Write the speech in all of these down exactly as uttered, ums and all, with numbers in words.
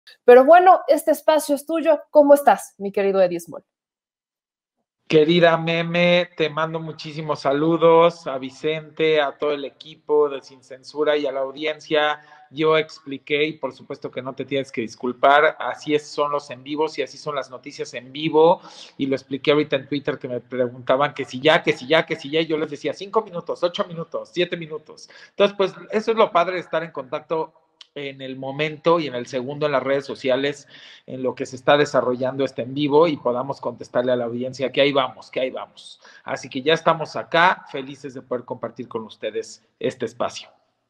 Pero bueno, este espacio es tuyo. ¿Cómo estás, mi querido Eddie Small? Querida Meme, te mando muchísimos saludos a Vicente, a todo el equipo de Sin Censura y a la audiencia. Yo expliqué y por supuesto que no te tienes que disculpar, así es, son los en vivos y así son las noticias en vivo, y lo expliqué ahorita en Twitter, que me preguntaban que si ya, que si ya, que si ya, y yo les decía cinco minutos, ocho minutos, siete minutos. Entonces, pues eso es lo padre de estar en contacto en el momento y en el segundo en las redes sociales, en lo que se está desarrollando este en vivo, y podamos contestarle a la audiencia que ahí vamos, que ahí vamos. Así que ya estamos acá, felices de poder compartir con ustedes este espacio.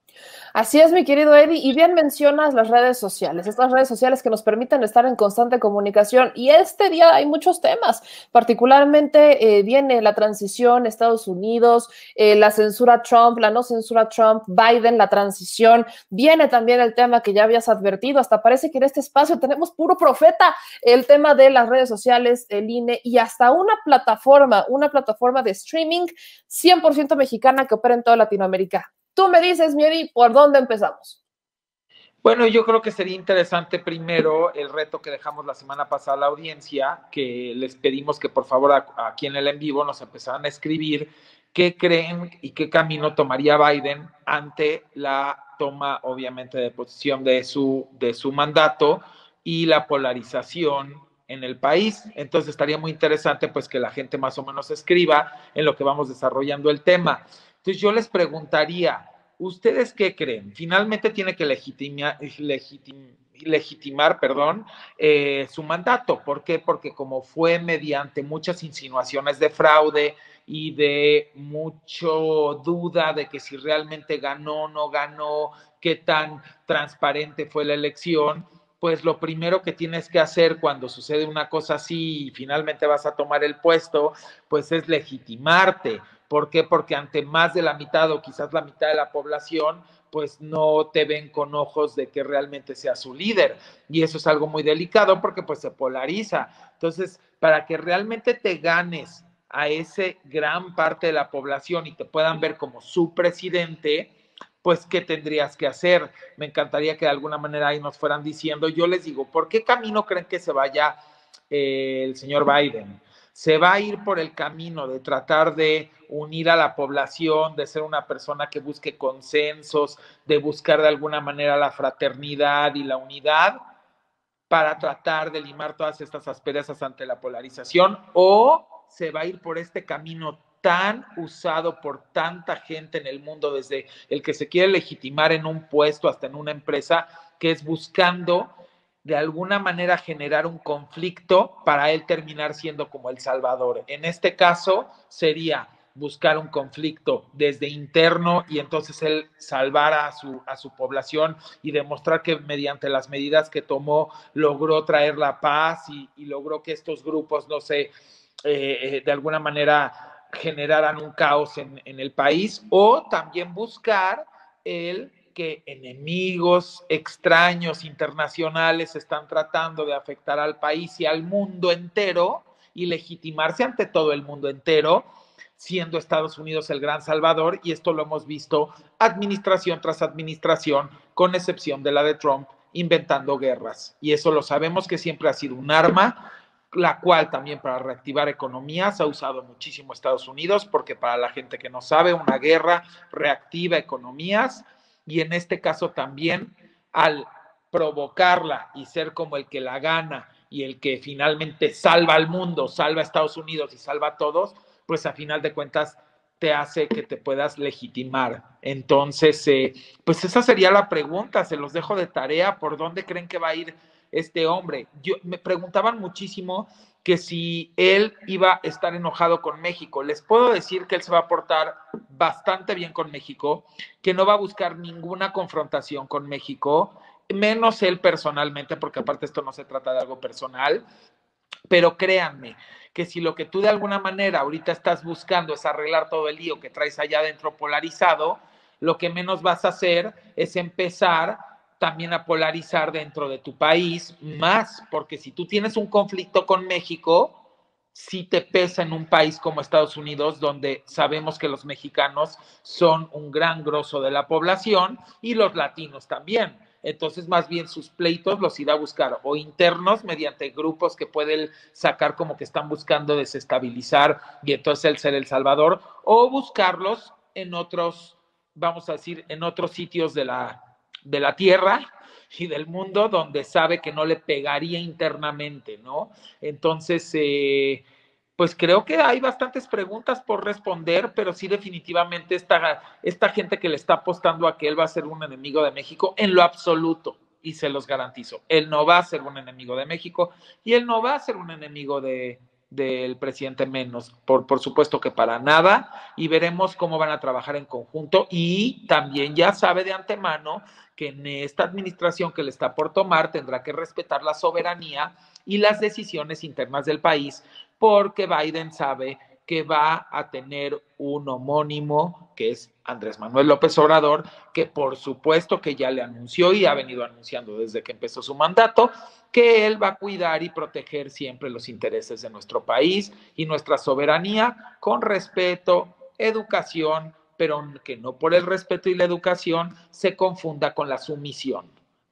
Así es, mi querido Eddie, y bien mencionas las redes sociales, estas redes sociales que nos permiten estar en constante comunicación, y este día hay muchos temas, particularmente eh, viene la transición Estados Unidos, eh, la censura Trump, la no censura Trump, Biden, la transición, viene también el tema que ya habías advertido, hasta parece que en este espacio tenemos puro profeta, el tema de las redes sociales, el I N E, y hasta una plataforma, una plataforma de streaming cien por ciento mexicana que opera en toda Latinoamérica. Tú me dices, Mieri, ¿por dónde empezamos? Bueno, yo creo que sería interesante primero el reto que dejamos la semana pasada a la audiencia, que les pedimos que por favor a, aquí en el en vivo nos empezaran a escribir qué creen y qué camino tomaría Biden ante la toma, obviamente, de posición de su, de su mandato y la polarización en el país. Entonces estaría muy interesante pues que la gente más o menos escriba en lo que vamos desarrollando el tema. Entonces yo les preguntaría, ¿ustedes qué creen? Finalmente tiene que legitimar, legitim, legitimar perdón, eh, su mandato. ¿Por qué? Porque como fue mediante muchas insinuaciones de fraude y de mucho duda de que si realmente ganó o no ganó, qué tan transparente fue la elección, pues lo primero que tienes que hacer cuando sucede una cosa así y finalmente vas a tomar el puesto, pues es legitimarte. ¿Por qué? Porque ante más de la mitad o quizás la mitad de la población, pues no te ven con ojos de que realmente sea su líder. Y eso es algo muy delicado porque pues se polariza. Entonces, para que realmente te ganes a ese gran parte de la población y te puedan ver como su presidente, pues ¿qué tendrías que hacer? Me encantaría que de alguna manera ahí nos fueran diciendo. Yo les digo, ¿por qué camino creen que se vaya eh, el señor Biden? Se va a ir por el camino de tratar de unir a la población, de ser una persona que busque consensos, de buscar de alguna manera la fraternidad y la unidad para tratar de limar todas estas asperezas ante la polarización, o se va a ir por este camino tan usado por tanta gente en el mundo, desde el que se quiere legitimar en un puesto hasta en una empresa, que es buscando de alguna manera generar un conflicto para él terminar siendo como el salvador. En este caso sería buscar un conflicto desde interno y entonces él salvar a su, a su población y demostrar que mediante las medidas que tomó logró traer la paz y, y logró que estos grupos, no sé, eh, de alguna manera generaran un caos en, en el país, o también buscar el que enemigos extraños internacionales están tratando de afectar al país y al mundo entero y legitimarse ante todo el mundo entero, siendo Estados Unidos el gran salvador, y esto lo hemos visto administración tras administración, con excepción de la de Trump, inventando guerras. Y eso lo sabemos que siempre ha sido un arma, la cual también para reactivar economías ha usado muchísimo Estados Unidos, porque para la gente que no sabe, una guerra reactiva economías, y en este caso también al provocarla y ser como el que la gana y el que finalmente salva al mundo, salva a Estados Unidos y salva a todos, pues a final de cuentas te hace que te puedas legitimar. Entonces, eh, pues esa sería la pregunta, se los dejo de tarea, ¿por dónde creen que va a ir este hombre? Yo, me preguntaban muchísimo que si él iba a estar enojado con México. Les puedo decir que él se va a portar bastante bien con México, que no va a buscar ninguna confrontación con México, menos él personalmente, porque aparte esto no se trata de algo personal, pero créanme que si lo que tú de alguna manera ahorita estás buscando es arreglar todo el lío que traes allá adentro polarizado, lo que menos vas a hacer es empezar también a polarizar dentro de tu país más, porque si tú tienes un conflicto con México, sí te pesa en un país como Estados Unidos, donde sabemos que los mexicanos son un gran grosso de la población y los latinos también. Entonces, más bien sus pleitos los irá a buscar o internos mediante grupos que puede sacar como que están buscando desestabilizar y entonces él ser el salvador, o buscarlos en otros, vamos a decir, en otros sitios de la, de la tierra y del mundo donde sabe que no le pegaría internamente, ¿no? Entonces, eh, pues creo que hay bastantes preguntas por responder, pero sí definitivamente esta, esta gente que le está apostando a que él va a ser un enemigo de México, en lo absoluto, y se los garantizo, él no va a ser un enemigo de México y él no va a ser un enemigo de, del presidente menos, por, por supuesto que para nada, y veremos cómo van a trabajar en conjunto, y también ya sabe de antemano que en esta administración que le está por tomar tendrá que respetar la soberanía y las decisiones internas del país, porque Biden sabe que va a tener un homónimo, que es Andrés Manuel López Obrador, que por supuesto que ya le anunció y ha venido anunciando desde que empezó su mandato, que él va a cuidar y proteger siempre los intereses de nuestro país y nuestra soberanía con respeto, educación, pero que no por el respeto y la educación se confunda con la sumisión.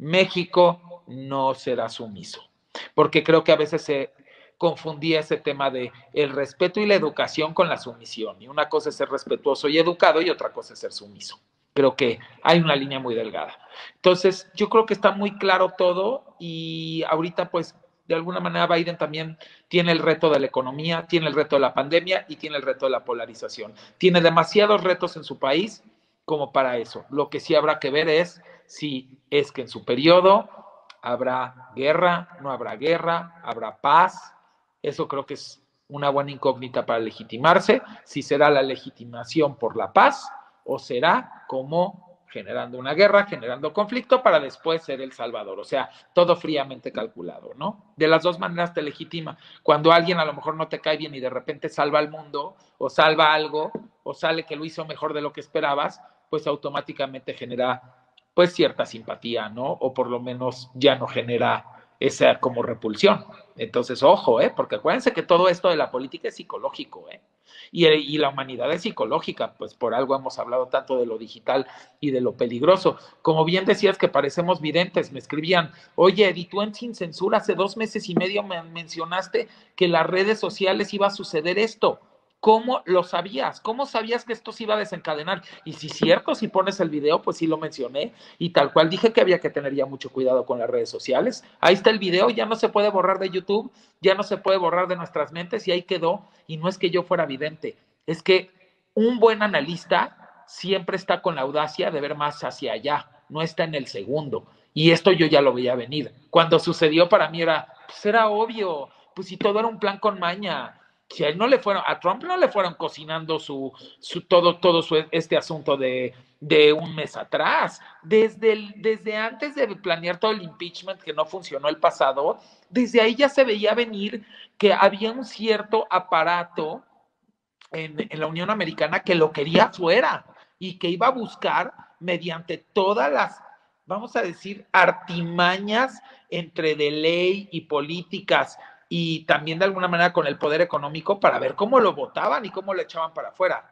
México no será sumiso, porque creo que a veces se confundía ese tema de el respeto y la educación con la sumisión, y una cosa es ser respetuoso y educado y otra cosa es ser sumiso. Creo que hay una línea muy delgada. Entonces, yo creo que está muy claro todo, y ahorita pues de alguna manera Biden también tiene el reto de la economía, tiene el reto de la pandemia y tiene el reto de la polarización. Tiene demasiados retos en su país como para eso. Lo que sí habrá que ver es si es que en su periodo habrá guerra, no habrá guerra, habrá paz. Eso creo que es una buena incógnita para legitimarse, si será la legitimación por la paz o será como generando una guerra, generando conflicto para después ser el salvador. O sea, todo fríamente calculado, ¿no? De las dos maneras te legitima. Cuando alguien a lo mejor no te cae bien y de repente salva al mundo o salva algo o sale que lo hizo mejor de lo que esperabas, pues automáticamente genera pues cierta simpatía, ¿no? O por lo menos ya no genera esa como repulsión. Entonces, ojo, ¿eh? Porque acuérdense que todo esto de la política es psicológico, ¿eh? Y, y la humanidad es psicológica, pues por algo hemos hablado tanto de lo digital y de lo peligroso. Como bien decías que parecemos videntes, me escribían, oye, Eddie, tú en Sin Censura hace dos meses y medio me mencionaste que en las redes sociales iba a suceder esto. ¿Cómo lo sabías? ¿Cómo sabías que esto se iba a desencadenar? Y si es cierto, si pones el video, pues sí lo mencioné, y tal cual dije que había que tener ya mucho cuidado con las redes sociales. Ahí está el video, ya no se puede borrar de YouTube, ya no se puede borrar de nuestras mentes, y ahí quedó. Y no es que yo fuera vidente, es que un buen analista siempre está con la audacia de ver más hacia allá, no está en el segundo. Y esto yo ya lo veía venir. Cuando sucedió para mí era, pues era obvio, pues si todo era un plan con maña. Si a él no le fueron, a Trump no le fueron cocinando su, su todo, todo su, este asunto de, de un mes atrás. Desde, el, desde antes de planear todo el impeachment que no funcionó el pasado, desde ahí ya se veía venir que había un cierto aparato en, en la Unión Americana que lo quería fuera y que iba a buscar mediante todas las, vamos a decir, artimañas entre de ley y políticas, y también de alguna manera con el poder económico, para ver cómo lo votaban y cómo lo echaban para afuera.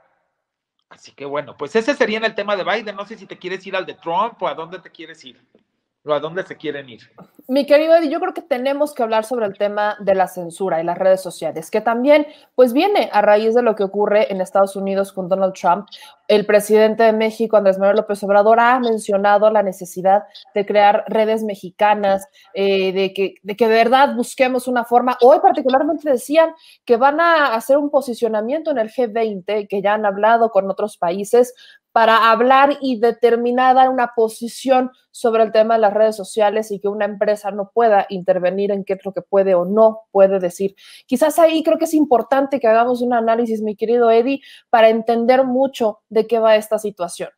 Así que bueno, pues ese sería en el tema de Biden. No sé si te quieres ir al de Trump o a dónde te quieres ir, o a dónde se quieren ir. Mi querido Eddie, yo creo que tenemos que hablar sobre el tema de la censura y las redes sociales, que también pues viene a raíz de lo que ocurre en Estados Unidos con Donald Trump. El presidente de México, Andrés Manuel López Obrador, ha mencionado la necesidad de crear redes mexicanas, eh, de, que, de que de verdad busquemos una forma. Hoy particularmente decían que van a hacer un posicionamiento en el G veinte, que ya han hablado con otros países, para hablar y determinar, dar una posición sobre el tema de las redes sociales, y que una empresa no pueda intervenir en qué es lo que puede o no puede decir. Quizás ahí creo que es importante que hagamos un análisis, mi querido Eddie, para entender mucho de qué va esta situación.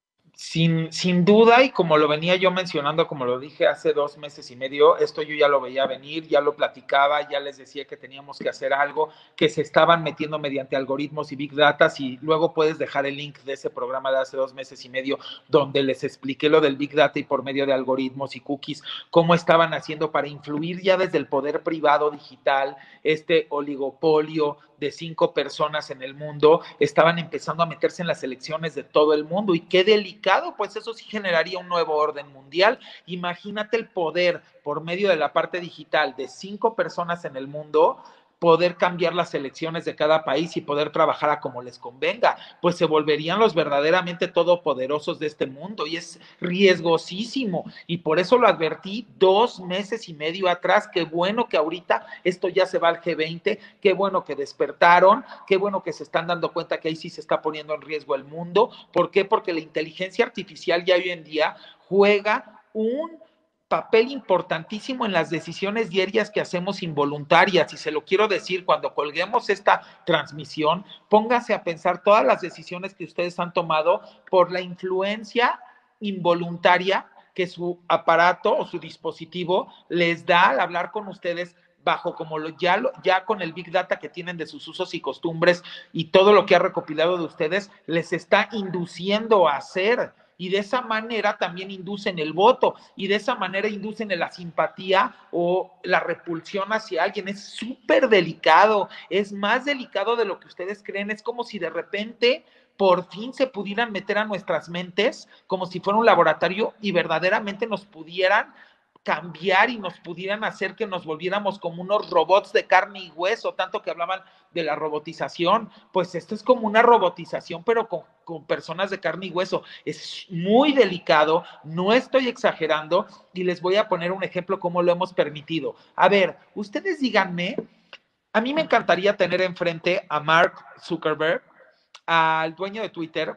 Sin, sin duda, y como lo venía yo mencionando, como lo dije hace dos meses y medio, esto yo ya lo veía venir, ya lo platicaba, ya les decía que teníamos que hacer algo, que se estaban metiendo mediante algoritmos y big data, y luego puedes dejar el link de ese programa de hace dos meses y medio, donde les expliqué lo del big data y por medio de algoritmos y cookies, cómo estaban haciendo para influir ya desde el poder privado digital, este oligopolio de cinco personas en el mundo estaban empezando a meterse en las elecciones de todo el mundo. Y qué delicado, pues eso sí generaría un nuevo orden mundial. Imagínate el poder por medio de la parte digital de cinco personas en el mundo, poder cambiar las elecciones de cada país y poder trabajar a como les convenga, pues se volverían los verdaderamente todopoderosos de este mundo y es riesgosísimo y por eso lo advertí dos meses y medio atrás. Qué bueno que ahorita esto ya se va al G veinte, qué bueno que despertaron, qué bueno que se están dando cuenta que ahí sí se está poniendo en riesgo el mundo. ¿Por qué? Porque la inteligencia artificial ya hoy en día juega un papel importantísimo en las decisiones diarias que hacemos involuntarias, y se lo quiero decir, cuando colguemos esta transmisión, póngase a pensar todas las decisiones que ustedes han tomado por la influencia involuntaria que su aparato o su dispositivo les da al hablar con ustedes bajo como lo, ya, lo, ya con el Big Data que tienen de sus usos y costumbres y todo lo que ha recopilado de ustedes, les está induciendo a hacer. Y de esa manera también inducen el voto, y de esa manera inducen la simpatía o la repulsión hacia alguien. Es súper delicado, es más delicado de lo que ustedes creen. Es como si de repente por fin se pudieran meter a nuestras mentes como si fuera un laboratorio y verdaderamente nos pudieran cambiar y nos pudieran hacer que nos volviéramos como unos robots de carne y hueso, tanto que hablaban de la robotización. Pues esto es como una robotización, pero con, con personas de carne y hueso. Es muy delicado, no estoy exagerando, y les voy a poner un ejemplo cómo lo hemos permitido. A ver, ustedes díganme, a mí me encantaría tener enfrente a Mark Zuckerberg, al dueño de Twitter,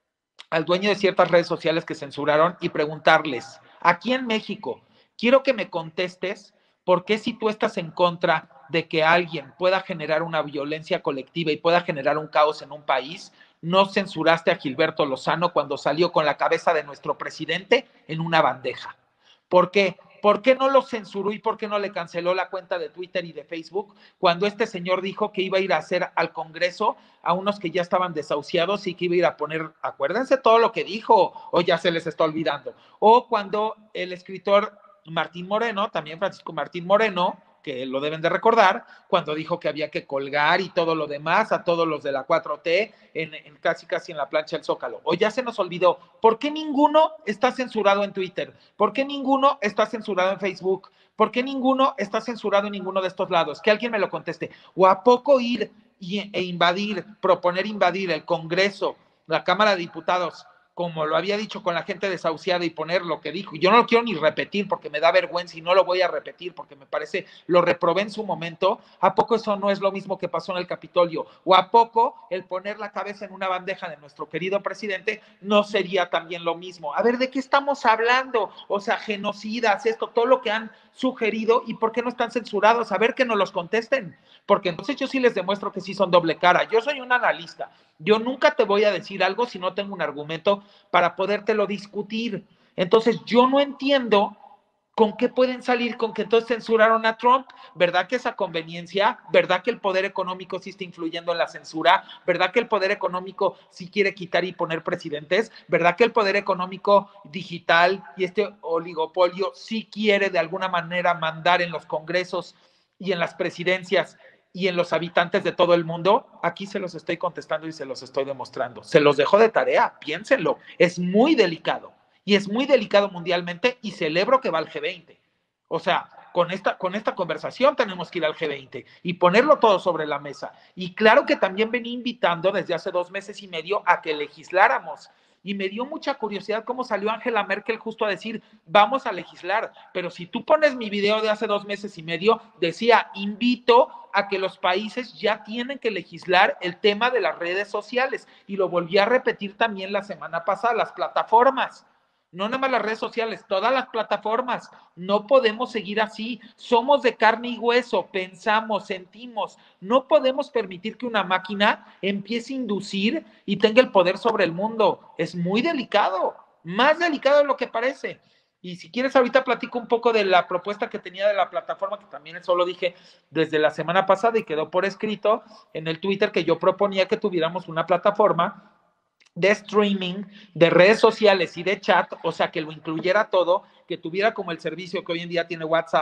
al dueño de ciertas redes sociales que censuraron, y preguntarles, aquí en México, quiero que me contestes por qué, si tú estás en contra de que alguien pueda generar una violencia colectiva y pueda generar un caos en un país, no censuraste a Gilberto Lozano cuando salió con la cabeza de nuestro presidente en una bandeja. ¿Por qué? ¿Por qué no lo censuró y por qué no le canceló la cuenta de Twitter y de Facebook cuando este señor dijo que iba a ir a hacer al Congreso a unos que ya estaban desahuciados y que iba a ir a poner, acuérdense todo lo que dijo, o ya se les está olvidando? O cuando el escritor Martín Moreno, también Francisco Martín Moreno, que lo deben de recordar, cuando dijo que había que colgar y todo lo demás a todos los de la cuatro T en, en casi casi en la plancha del Zócalo. O ya se nos olvidó. ¿Por qué ninguno está censurado en Twitter? ¿Por qué ninguno está censurado en Facebook? ¿Por qué ninguno está censurado en ninguno de estos lados? Que alguien me lo conteste. ¿O a poco ir y, e invadir, proponer invadir el Congreso, la Cámara de Diputados, como lo había dicho con la gente desahuciada, y poner lo que dijo? Yo no lo quiero ni repetir porque me da vergüenza y no lo voy a repetir porque me parece, lo reprobé en su momento. ¿A poco eso no es lo mismo que pasó en el Capitolio? ¿O a poco el poner la cabeza en una bandeja de nuestro querido presidente no sería también lo mismo? A ver, ¿de qué estamos hablando? O sea, genocidas, esto, todo lo que han sugerido, ¿y por qué no están censurados? A ver, que nos los contesten, porque entonces yo sí les demuestro que sí son doble cara. Yo soy un analista, yo nunca te voy a decir algo si no tengo un argumento para podértelo discutir. Entonces yo no entiendo con qué pueden salir con que entonces censuraron a Trump. ¿Verdad que esa conveniencia? ¿Verdad que el poder económico sí está influyendo en la censura? ¿Verdad que el poder económico sí quiere quitar y poner presidentes? ¿Verdad que el poder económico digital y este oligopolio sí quiere de alguna manera mandar en los congresos y en las presidencias y en los habitantes de todo el mundo? Aquí se los estoy contestando y se los estoy demostrando. Se los dejo de tarea, piénsenlo. Es muy delicado, y es muy delicado mundialmente, y celebro que va al G veinte. O sea, con esta, con esta conversación tenemos que ir al G veinte y ponerlo todo sobre la mesa. Y claro que también venía invitando desde hace dos meses y medio a que legisláramos. Y me dio mucha curiosidad cómo salió Angela Merkel justo a decir, vamos a legislar. Pero si tú pones mi video de hace dos meses y medio, decía, invito a que los países ya tienen que legislar el tema de las redes sociales. Y lo volví a repetir también la semana pasada, las plataformas. No nada más las redes sociales, todas las plataformas. No podemos seguir así. Somos de carne y hueso, pensamos, sentimos. No podemos permitir que una máquina empiece a inducir y tenga el poder sobre el mundo. Es muy delicado, más delicado de lo que parece. Y si quieres, ahorita platico un poco de la propuesta que tenía de la plataforma, que también eso lo dije desde la semana pasada y quedó por escrito en el Twitter, que yo proponía que tuviéramos una plataforma de streaming, de redes sociales y de chat, o sea, que lo incluyera todo, que tuviera como el servicio que hoy en día tiene WhatsApp,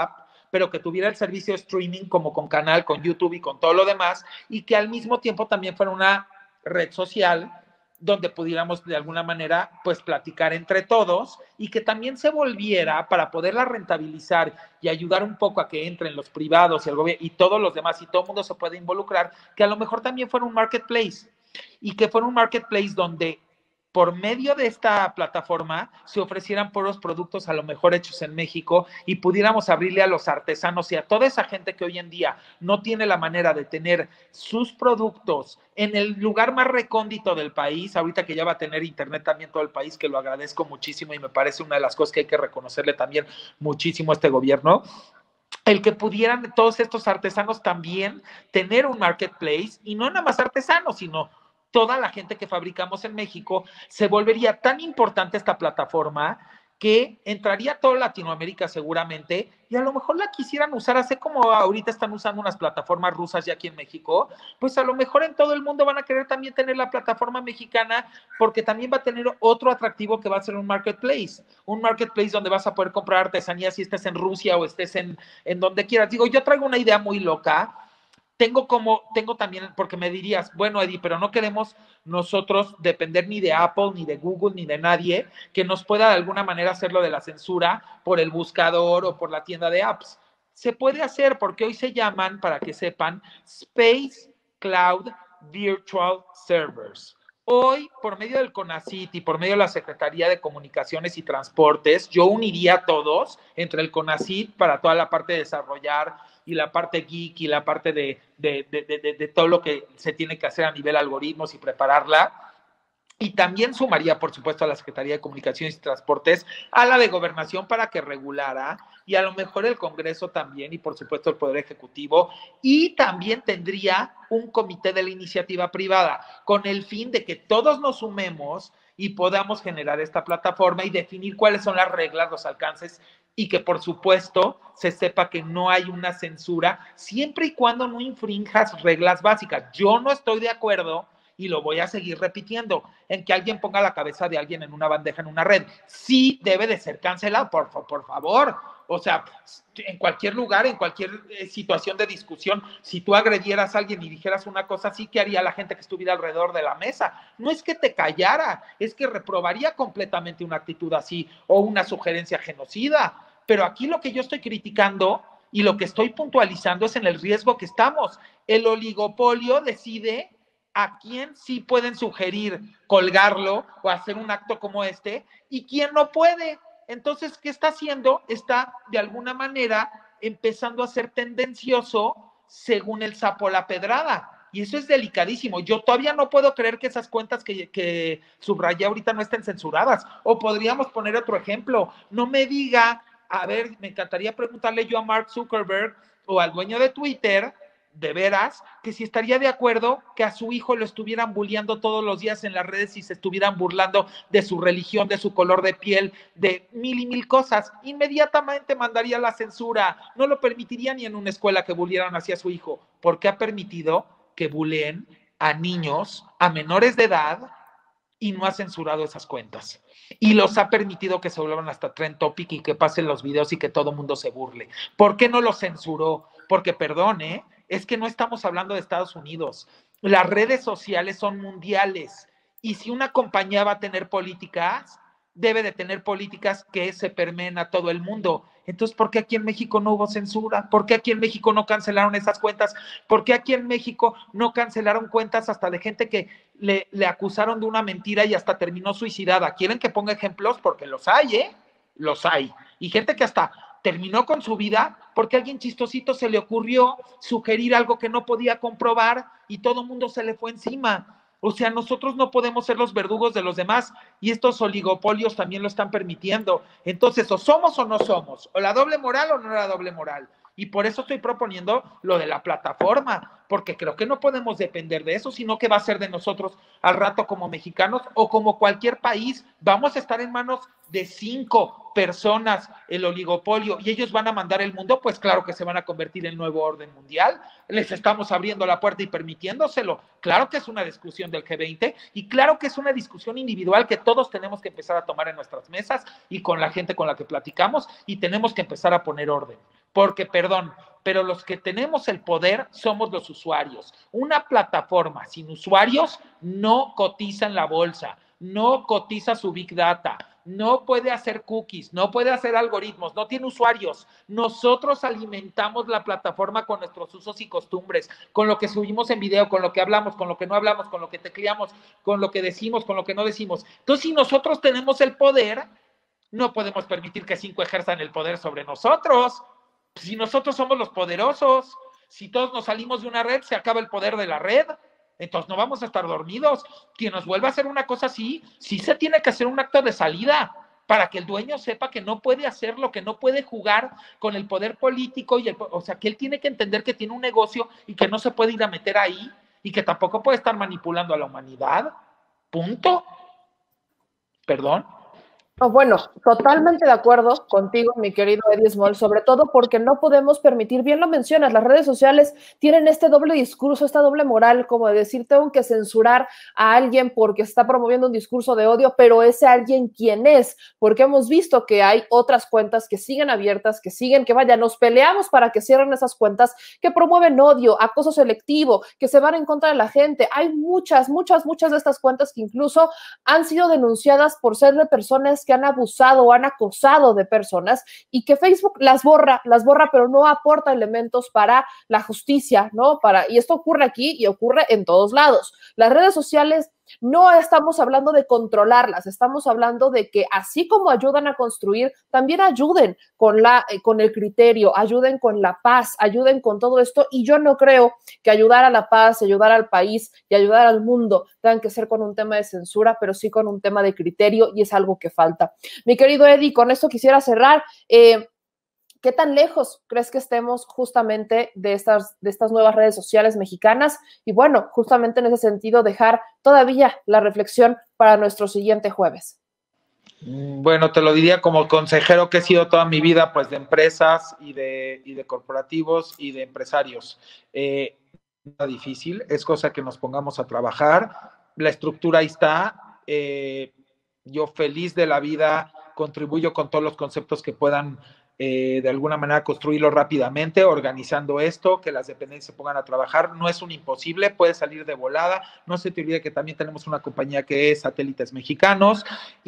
pero que tuviera el servicio de streaming como con canal, con YouTube y con todo lo demás, y que al mismo tiempo también fuera una red social donde pudiéramos de alguna manera pues platicar entre todos y que también se volviera para poderla rentabilizar y ayudar un poco a que entren los privados y el gobierno y todos los demás y todo el mundo se puede involucrar, que a lo mejor también fuera un marketplace y que fuera un marketplace donde por medio de esta plataforma se ofrecieran puros productos a lo mejor hechos en México y pudiéramos abrirle a los artesanos y a toda esa gente que hoy en día no tiene la manera de tener sus productos en el lugar más recóndito del país, ahorita que ya va a tener internet también todo el país, que lo agradezco muchísimo y me parece una de las cosas que hay que reconocerle también muchísimo a este gobierno, el que pudieran todos estos artesanos también tener un marketplace y no nada más artesanos, sino toda la gente que fabricamos en México, se volvería tan importante esta plataforma que entraría a toda Latinoamérica seguramente y a lo mejor la quisieran usar, así como ahorita están usando unas plataformas rusas ya aquí en México, pues a lo mejor en todo el mundo van a querer también tener la plataforma mexicana porque también va a tener otro atractivo que va a ser un marketplace, un marketplace donde vas a poder comprar artesanía si estés en Rusia o estés en, en donde quieras. Digo, yo traigo una idea muy loca. Tengo como, tengo también, porque me dirías, bueno, Eddie, pero no queremos nosotros depender ni de Apple, ni de Google, ni de nadie que nos pueda de alguna manera hacer lo de la censura por el buscador o por la tienda de apps. Se puede hacer porque hoy se llaman, para que sepan, Space Cloud Virtual Servers. Hoy, por medio del CONACYT y por medio de la Secretaría de Comunicaciones y Transportes, yo uniría a todos entre el CONACYT para toda la parte de desarrollar y la parte geek y la parte de, de, de, de, de todo lo que se tiene que hacer a nivel algoritmos y prepararla. Y también sumaría, por supuesto, a la Secretaría de Comunicaciones y Transportes, a la de Gobernación para que regulara, y a lo mejor el Congreso también, y por supuesto el Poder Ejecutivo, y también tendría un comité de la iniciativa privada, con el fin de que todos nos sumemos y podamos generar esta plataforma y definir cuáles son las reglas, los alcances, y que por supuesto se sepa que no hay una censura, siempre y cuando no infrinjas reglas básicas. Yo no estoy de acuerdo, y lo voy a seguir repitiendo, en que alguien ponga la cabeza de alguien en una bandeja en una red. Sí debe de ser cancelado, por, por favor. O sea, en cualquier lugar, en cualquier eh, situación de discusión, si tú agredieras a alguien y dijeras una cosa así, ¿qué haría la gente que estuviera alrededor de la mesa? No es que te callara, es que reprobaría completamente una actitud así o una sugerencia genocida. Pero aquí lo que yo estoy criticando y lo que estoy puntualizando es en el riesgo que estamos. El oligopolio decide a quién sí pueden sugerir colgarlo o hacer un acto como este y quién no puede. Entonces, ¿qué está haciendo? Está de alguna manera empezando a ser tendencioso según el sapo la pedrada. Y eso es delicadísimo. Yo todavía no puedo creer que esas cuentas que, que subrayé ahorita no estén censuradas. O podríamos poner otro ejemplo. No me diga, a ver, me encantaría preguntarle yo a Mark Zuckerberg o al dueño de Twitter, de veras, que si estaría de acuerdo que a su hijo lo estuvieran bulleando todos los días en las redes y se estuvieran burlando de su religión, de su color de piel, de mil y mil cosas. Inmediatamente mandaría la censura. No lo permitiría ni en una escuela que bullearan hacia su hijo, porque ha permitido que bulleen a niños, a menores de edad, y no ha censurado esas cuentas. Y los ha permitido que se vuelvan hasta trend topic y que pasen los videos y que todo el mundo se burle. ¿Por qué no los censuró? Porque, perdón, ¿eh? Es que no estamos hablando de Estados Unidos. Las redes sociales son mundiales. Y si una compañía va a tener políticas, debe de tener políticas que se permeen a todo el mundo. Entonces, ¿por qué aquí en México no hubo censura? ¿Por qué aquí en México no cancelaron esas cuentas? ¿Por qué aquí en México no cancelaron cuentas hasta de gente que le, le acusaron de una mentira y hasta terminó suicidada? ¿Quieren que ponga ejemplos? Porque los hay, ¿eh? Los hay. Y gente que hasta terminó con su vida porque a alguien chistosito se le ocurrió sugerir algo que no podía comprobar y todo el mundo se le fue encima. O sea, nosotros no podemos ser los verdugos de los demás y estos oligopolios también lo están permitiendo. Entonces, o somos o no somos, o la doble moral o no la doble moral. Y por eso estoy proponiendo lo de la plataforma, porque creo que no podemos depender de eso, sino que va a ser de nosotros al rato como mexicanos o como cualquier país. Vamos a estar en manos de cinco personas el oligopolio y ellos van a mandar el mundo, pues claro que se van a convertir en nuevo orden mundial. Les estamos abriendo la puerta y permitiéndoselo. Claro que es una discusión del G veinte y claro que es una discusión individual que todos tenemos que empezar a tomar en nuestras mesas y con la gente con la que platicamos y tenemos que empezar a poner orden. porque, perdón, pero los que tenemos el poder somos los usuarios. Una plataforma sin usuarios no cotiza en la bolsa, no cotiza su Big Data, no puede hacer cookies, no puede hacer algoritmos, no tiene usuarios. Nosotros alimentamos la plataforma con nuestros usos y costumbres, con lo que subimos en video, con lo que hablamos, con lo que no hablamos, con lo que tecleamos, con lo que decimos, con lo que no decimos. Entonces, si nosotros tenemos el poder, no podemos permitir que cinco ejerzan el poder sobre nosotros. Si nosotros somos los poderosos, si todos nos salimos de una red, se acaba el poder de la red. Entonces no vamos a estar dormidos. Quien nos vuelva a hacer una cosa así, sí se tiene que hacer un acto de salida para que el dueño sepa que no puede hacerlo, que no puede jugar con el poder político, y el, o sea, que él tiene que entender que tiene un negocio y que no se puede ir a meter ahí y que tampoco puede estar manipulando a la humanidad. Punto. Perdón. No, bueno, totalmente de acuerdo contigo, mi querido Eddie Small, sobre todo porque no podemos permitir, bien lo mencionas, las redes sociales tienen este doble discurso, esta doble moral, como de decir, tengo que censurar a alguien porque está promoviendo un discurso de odio, pero ese alguien, ¿quién es? Porque hemos visto que hay otras cuentas que siguen abiertas, que siguen, que vaya, nos peleamos para que cierren esas cuentas, que promueven odio, acoso selectivo, que se van en contra de la gente. Hay muchas, muchas, muchas de estas cuentas que incluso han sido denunciadas por ser de personas que han abusado o han acosado de personas, y que Facebook las borra, las borra, pero no aporta elementos para la justicia, ¿no? Para, y esto ocurre aquí y ocurre en todos lados. Las redes sociales no estamos hablando de controlarlas, estamos hablando de que así como ayudan a construir, también ayuden con, la, eh, con el criterio, ayuden con la paz, ayuden con todo esto, y yo no creo que ayudar a la paz, ayudar al país y ayudar al mundo tengan que ser con un tema de censura, pero sí con un tema de criterio, y es algo que falta. Mi querido Eddie, con esto quisiera cerrar. Eh, ¿Qué tan lejos crees que estemos justamente de estas, de estas nuevas redes sociales mexicanas? Y bueno, justamente en ese sentido, dejar todavía la reflexión para nuestro siguiente jueves. Bueno, te lo diría como consejero que he sido toda mi vida, pues de empresas y de, y de corporativos y de empresarios. Eh, es difícil, es cosa que nos pongamos a trabajar. La estructura ahí está. Eh, yo feliz de la vida contribuyo con todos los conceptos que puedan Eh, de alguna manera construirlo rápidamente, organizando esto, que las dependencias se pongan a trabajar. No es un imposible, puede salir de volada. No se te olvide que también tenemos una compañía que es Satélites Mexicanos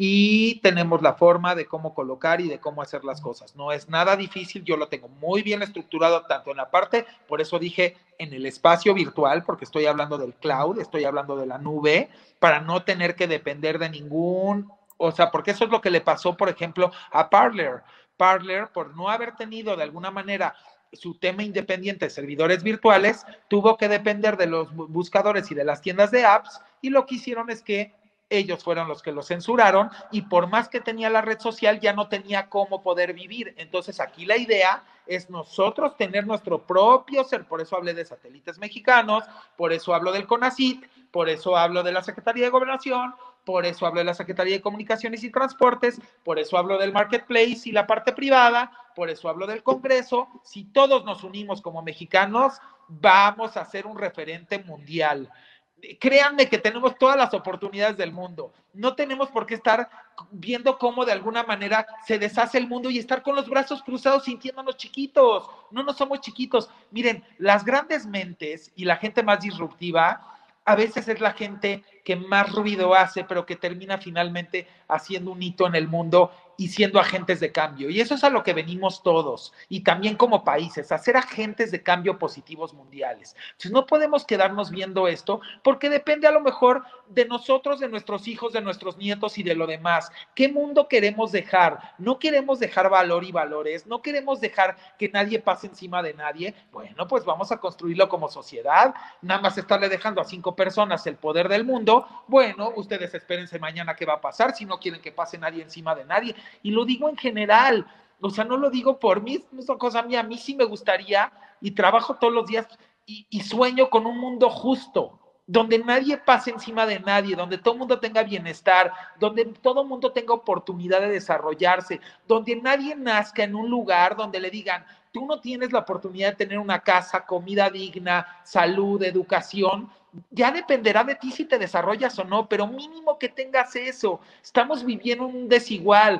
y tenemos la forma de cómo colocar y de cómo hacer las cosas. No es nada difícil, yo lo tengo muy bien estructurado tanto en la parte, por eso dije en el espacio virtual, porque estoy hablando del cloud, estoy hablando de la nube, para no tener que depender de ningún, o sea, porque eso es lo que le pasó, por ejemplo, a Parler. Parler, por no haber tenido de alguna manera su tema independiente de servidores virtuales, tuvo que depender de los buscadores y de las tiendas de apps, y lo que hicieron es que ellos fueron los que lo censuraron, y por más que tenía la red social, ya no tenía cómo poder vivir. Entonces aquí la idea es nosotros tener nuestro propio ser, por eso hablé de Satélites Mexicanos, por eso hablo del CONACYT, por eso hablo de la Secretaría de Gobernación, por eso hablo de la Secretaría de Comunicaciones y Transportes, por eso hablo del marketplace y la parte privada, por eso hablo del Congreso. Si todos nos unimos como mexicanos, vamos a ser un referente mundial. Créanme que tenemos todas las oportunidades del mundo. No tenemos por qué estar viendo cómo de alguna manera se deshace el mundo y estar con los brazos cruzados sintiéndonos chiquitos. No, no somos chiquitos. Miren, las grandes mentes y la gente más disruptiva a veces es la gente que más ruido hace, pero que termina finalmente haciendo un hito en el mundo y siendo agentes de cambio. Y eso es a lo que venimos todos, y también como países, a ser agentes de cambio positivos mundiales. Entonces no podemos quedarnos viendo esto, porque depende a lo mejor de nosotros, de nuestros hijos, de nuestros nietos y de lo demás. ¿Qué mundo queremos dejar? No queremos dejar valor y valores, no queremos dejar que nadie pase encima de nadie. Bueno, pues vamos a construirlo como sociedad. Nada más estarle dejando a cinco personas el poder del mundo. Bueno, ustedes espérense mañana qué va a pasar si no quieren que pase nadie encima de nadie. Y lo digo en general, o sea, no lo digo por mí, es una cosa mía. A mí sí me gustaría, y trabajo todos los días y, y sueño con un mundo justo, donde nadie pase encima de nadie, donde todo el mundo tenga bienestar, donde todo el mundo tenga oportunidad de desarrollarse, donde nadie nazca en un lugar donde le digan, tú no tienes la oportunidad de tener una casa, comida digna, salud, educación. Ya dependerá de ti si te desarrollas o no, pero mínimo que tengas eso. Estamos viviendo un desigual.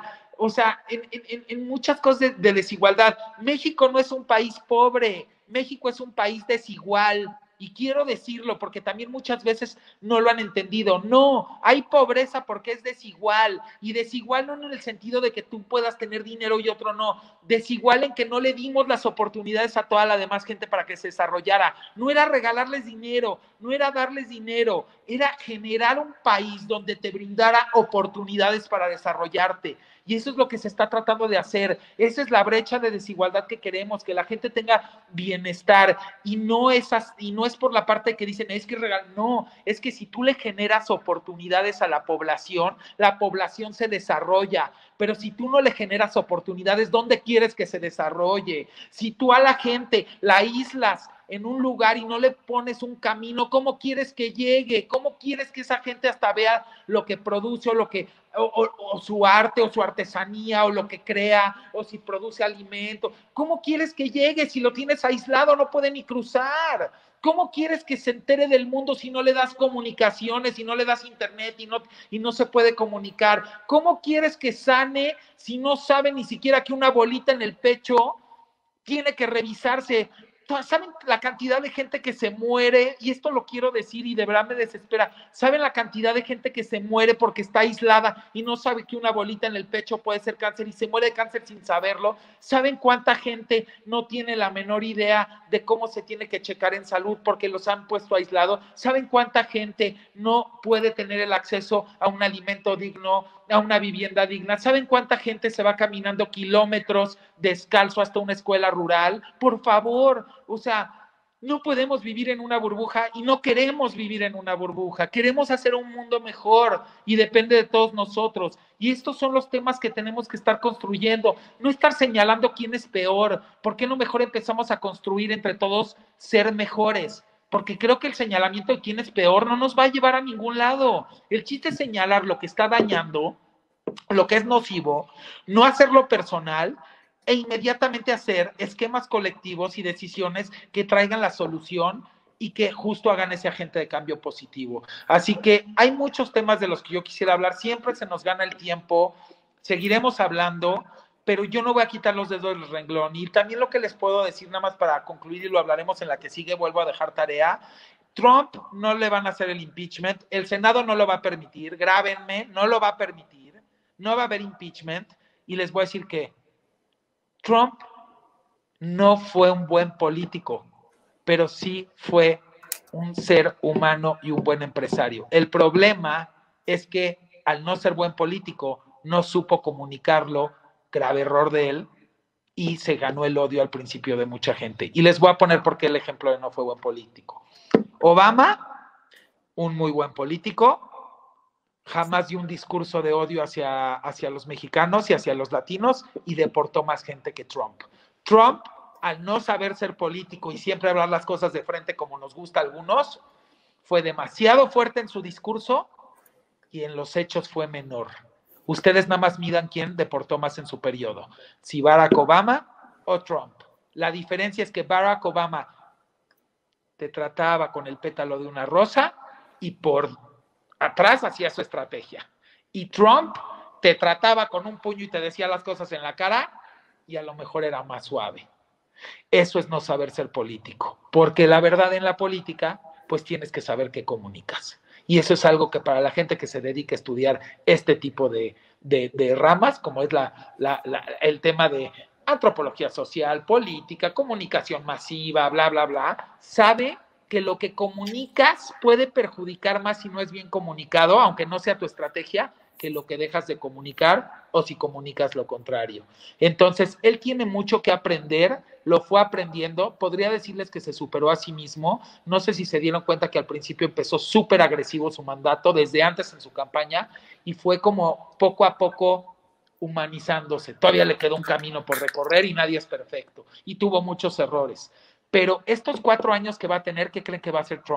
o sea, en, en, en muchas cosas de, de desigualdad. México no es un país pobre, México es un país desigual. Y quiero decirlo porque también muchas veces no lo han entendido. No, hay pobreza porque es desigual. Y desigual no en el sentido de que tú puedas tener dinero y otro no. Desigual en que no le dimos las oportunidades a toda la demás gente para que se desarrollara. No era regalarles dinero, no era darles dinero, era generar un país donde te brindara oportunidades para desarrollarte. Y eso es lo que se está tratando de hacer. Esa es la brecha de desigualdad que queremos, que la gente tenga bienestar. Y no es, y no es por la parte que dicen, es que regal... no, es que si tú le generas oportunidades a la población, la población se desarrolla. Pero si tú no le generas oportunidades, ¿dónde quieres que se desarrolle? Si tú a la gente la aíslas en un lugar y no le pones un camino, ¿cómo quieres que llegue? ¿Cómo quieres que esa gente hasta vea lo que produce o lo que O, o, o su arte o su artesanía o lo que crea o si produce alimento? ¿Cómo quieres que llegue? Si lo tienes aislado no puede ni cruzar. ¿Cómo quieres que se entere del mundo si no le das comunicaciones, si no le das internet y no, y no se puede comunicar? ¿Cómo quieres que sane si no sabe ni siquiera que una bolita en el pecho tiene que revisarse? ¿Saben la cantidad de gente que se muere? Y esto lo quiero decir y de verdad me desespera. ¿Saben la cantidad de gente que se muere porque está aislada y no sabe que una bolita en el pecho puede ser cáncer y se muere de cáncer sin saberlo? ¿Saben cuánta gente no tiene la menor idea de cómo se tiene que checar en salud porque los han puesto aislados? ¿Saben cuánta gente no puede tener el acceso a un alimento digno, a una vivienda digna? ¿Saben cuánta gente se va caminando kilómetros descalzo hasta una escuela rural? Por favor, o sea, no podemos vivir en una burbuja y no queremos vivir en una burbuja. Queremos hacer un mundo mejor y depende de todos nosotros. Y estos son los temas que tenemos que estar construyendo. No estar señalando quién es peor. ¿Por qué no mejor empezamos a construir entre todos ser mejores? Porque creo que el señalamiento de quién es peor no nos va a llevar a ningún lado. El chiste es señalar lo que está dañando, lo que es nocivo, no hacerlo personal e inmediatamente hacer esquemas colectivos y decisiones que traigan la solución y que justo hagan ese agente de cambio positivo. Así que hay muchos temas de los que yo quisiera hablar, siempre se nos gana el tiempo, seguiremos hablando, pero yo no voy a quitar los dedos del renglón. Y también lo que les puedo decir, nada más para concluir, y lo hablaremos en la que sigue, vuelvo a dejar tarea: Trump no le van a hacer el impeachment, el Senado no lo va a permitir, grábenme, no lo va a permitir, no va a haber impeachment, y les voy a decir que Trump no fue un buen político, pero sí fue un ser humano y un buen empresario. El problema es que al no ser buen político, no supo comunicarlo, grave error de él, y se ganó el odio al principio de mucha gente. Y les voy a poner por qué el ejemplo de no fue buen político. Obama, un muy buen político, jamás dio un discurso de odio hacia, hacia los mexicanos y hacia los latinos y deportó más gente que Trump. Trump, al no saber ser político y siempre hablar las cosas de frente como nos gusta a algunos, fue demasiado fuerte en su discurso y en los hechos fue menor. Ustedes nada más midan quién deportó más en su periodo, si Barack Obama o Trump. La diferencia es que Barack Obama te trataba con el pétalo de una rosa y por atrás hacía su estrategia. Y Trump te trataba con un puño y te decía las cosas en la cara y a lo mejor era más suave. Eso es no saber ser político, porque la verdad en la política, pues tienes que saber qué comunicas. Y eso es algo que para la gente que se dedica a estudiar este tipo de, de, de ramas, como es la, la, la, el tema de antropología social, política, comunicación masiva, bla, bla, bla, sabe que lo que comunicas puede perjudicar más si no es bien comunicado, aunque no sea tu estrategia, que lo que dejas de comunicar o si comunicas lo contrario. Entonces, él tiene mucho que aprender, lo fue aprendiendo, podría decirles que se superó a sí mismo, no sé si se dieron cuenta que al principio empezó súper agresivo su mandato, desde antes en su campaña, y fue como poco a poco humanizándose. Todavía le quedó un camino por recorrer y nadie es perfecto, y tuvo muchos errores. Pero estos cuatro años que va a tener, ¿qué creen que va a hacer Trump?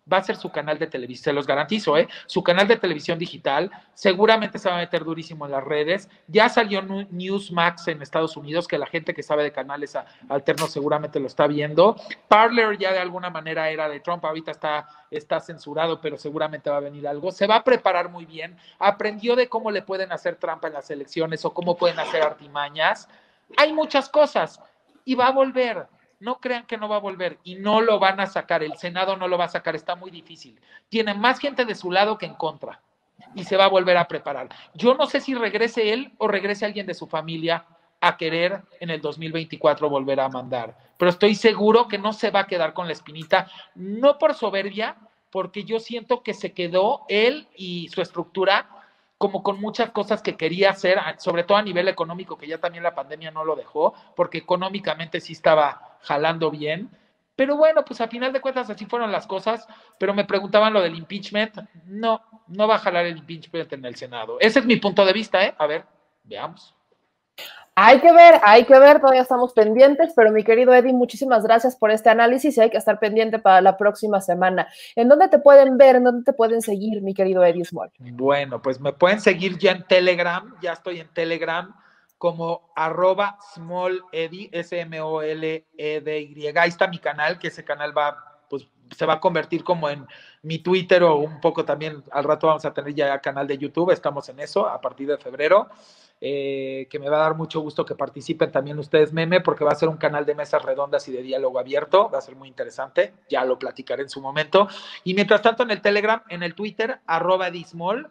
va a ser su canal de televisión, se los garantizo, ¿eh? Su canal de televisión digital, seguramente se va a meter durísimo en las redes. Ya salió Newsmax en Estados Unidos, que la gente que sabe de canales alternos seguramente lo está viendo. Parler ya de alguna manera era de Trump, ahorita está, está censurado, pero seguramente va a venir algo. Se va a preparar muy bien, aprendió de cómo le pueden hacer trampa en las elecciones o cómo pueden hacer artimañas. Hay muchas cosas y va a volver. No crean que no va a volver y no lo van a sacar, el Senado no lo va a sacar, está muy difícil. Tiene más gente de su lado que en contra y se va a volver a preparar. Yo no sé si regrese él o regrese alguien de su familia a querer en el dos mil veinticuatro volver a mandar, pero estoy seguro que no se va a quedar con la espinita, no por soberbia, porque yo siento que se quedó él y su estructura como con muchas cosas que quería hacer, sobre todo a nivel económico, que ya también la pandemia no lo dejó, porque económicamente sí estaba jalando bien. Pero bueno, pues a final de cuentas así fueron las cosas, pero me preguntaban lo del impeachment. No, no va a jalar el impeachment en el Senado. Ese es mi punto de vista, ¿eh? A ver, veamos. Hay que ver, hay que ver, todavía estamos pendientes, pero mi querido Eddie, muchísimas gracias por este análisis y hay que estar pendiente para la próxima semana. ¿En dónde te pueden ver, en dónde te pueden seguir, mi querido Eddie Small? Bueno, pues me pueden seguir ya en Telegram, ya estoy en Telegram como arroba small Eddie, S M O L E D Y. Ahí está mi canal, que ese canal va, pues se va a convertir como en mi Twitter o un poco también, al rato vamos a tener ya canal de YouTube, estamos en eso a partir de febrero. Eh, que me va a dar mucho gusto que participen también ustedes, Meme, porque va a ser un canal de mesas redondas y de diálogo abierto, va a ser muy interesante, ya lo platicaré en su momento. Y mientras tanto en el Telegram, en el Twitter, arroba edismall,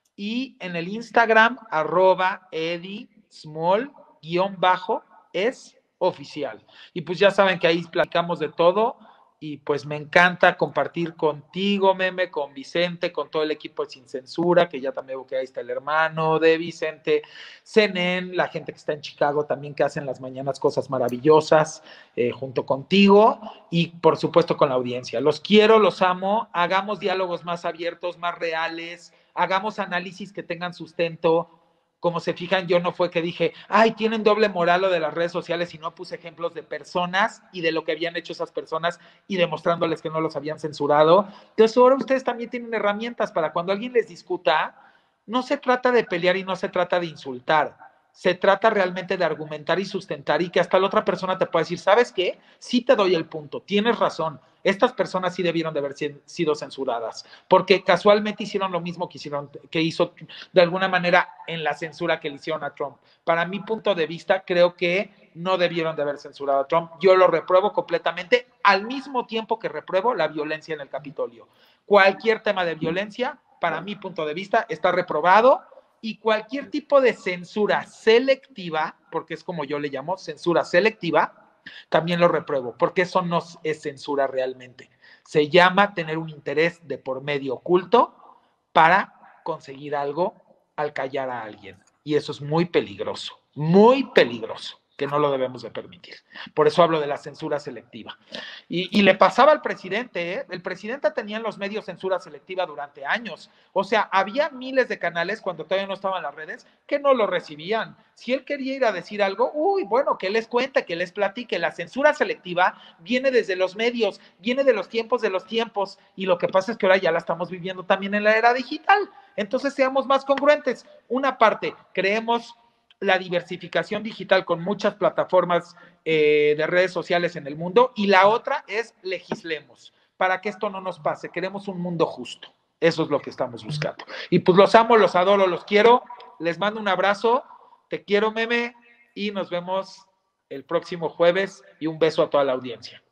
y en el Instagram, arroba edismall, guión bajo, es oficial. Y pues ya saben que ahí platicamos de todo, y pues me encanta compartir contigo, Meme, con Vicente, con todo el equipo de Sin Censura, que ya también veo que ahí está el hermano de Vicente, Zenén, la gente que está en Chicago también, que hacen las mañanas cosas maravillosas, eh, junto contigo, y por supuesto con la audiencia. Los quiero, los amo, hagamos diálogos más abiertos, más reales, hagamos análisis que tengan sustento. Como se fijan, yo no fue que dije, ay, tienen doble moral lo de las redes sociales, y no puse ejemplos de personas y de lo que habían hecho esas personas y demostrándoles que no los habían censurado. Entonces ahora ustedes también tienen herramientas para cuando alguien les discuta, no se trata de pelear y no se trata de insultar, se trata realmente de argumentar y sustentar, y que hasta la otra persona te pueda decir, ¿sabes qué? Sí te doy el punto, tienes razón, estas personas sí debieron de haber sido censuradas, porque casualmente hicieron lo mismo que, hicieron, que hizo de alguna manera en la censura que le hicieron a Trump. Para mi punto de vista, creo que no debieron de haber censurado a Trump. Yo lo repruebo completamente, al mismo tiempo que repruebo la violencia en el Capitolio. Cualquier tema de violencia, para mi punto de vista, está reprobado, y cualquier tipo de censura selectiva, porque es como yo le llamo, censura selectiva, también lo repruebo, porque eso no es censura realmente. Se llama tener un interés de por medio oculto para conseguir algo al callar a alguien. Y eso es muy peligroso, muy peligroso, que no lo debemos de permitir. Por eso hablo de la censura selectiva. Y, y le pasaba al presidente, ¿eh? El presidente tenía en los medios censura selectiva durante años. O sea, había miles de canales cuando todavía no estaban las redes que no lo recibían. Si él quería ir a decir algo, uy, bueno, que les cuente, que les platique. La censura selectiva viene desde los medios, viene de los tiempos de los tiempos. Y lo que pasa es que ahora ya la estamos viviendo también en la era digital. Entonces seamos más congruentes. Una parte, creemos la diversificación digital con muchas plataformas eh, de redes sociales en el mundo, y la otra es legislemos para que esto no nos pase. Queremos un mundo justo, eso es lo que estamos buscando. Y pues los amo, los adoro, los quiero, les mando un abrazo, te quiero, Meme, y nos vemos el próximo jueves, y un beso a toda la audiencia.